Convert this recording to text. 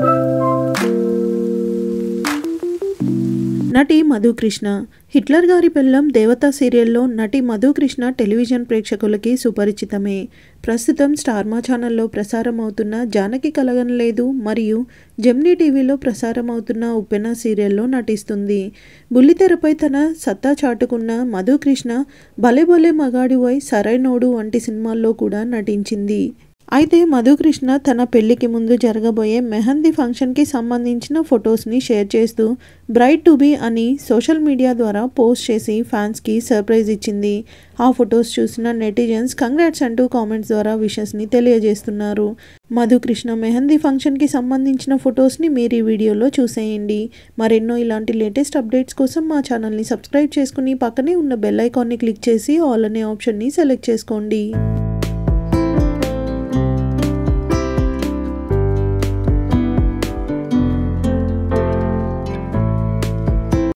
నటి మధుకృష్ణ హిట్లర్ గారి పెళ్ళం దేవత సీరియల్లో నటి మధుకృష్ణ టెలివిజన్ ప్రేక్షకులకి సుపరిచితమే. ప్రస్తుతం స్టార్ మా ఛానల్లో ప్రసారం అవుతున్న జానకి కలగనలేదు మరియు జెమినీ టీవీలో ప్రసారం అవుతున్న ఉప్పెన సీరియల్లో నటిస్తుంది. బుల్లితెరపై తన సత్తా చాటుకున్న మధుకృష్ణ భలే భలే మగాడివై, సరైనోడు వంటి సినిమాల్లో కూడా నటించింది. అయితే మధుకృష్ణ తన పెళ్లికి ముందు జరగబోయే మెహందీ ఫంక్షన్కి సంబంధించిన ఫొటోస్ని షేర్ చేస్తూ బ్రైడ్ టు బీ అని సోషల్ మీడియా ద్వారా పోస్ట్ చేసి ఫ్యాన్స్కి సర్ప్రైజ్ ఇచ్చింది. ఆ ఫొటోస్ చూసిన నెటిజన్స్ కంగ్రాట్స్ అంటూ కామెంట్స్ ద్వారా విషెస్ని తెలియజేస్తున్నారు. మధుకృష్ణ మెహందీ ఫంక్షన్కి సంబంధించిన ఫొటోస్ని మీరు ఈ వీడియోలో చూసేయండి. మరెన్నో ఇలాంటి లేటెస్ట్ అప్డేట్స్ కోసం మా ఛానల్ని సబ్స్క్రైబ్ చేసుకుని పక్కనే ఉన్న బెల్ ఐకాన్ని క్లిక్ చేసి ఆల్ అనే ఆప్షన్ని సెలెక్ట్ చేసుకోండి.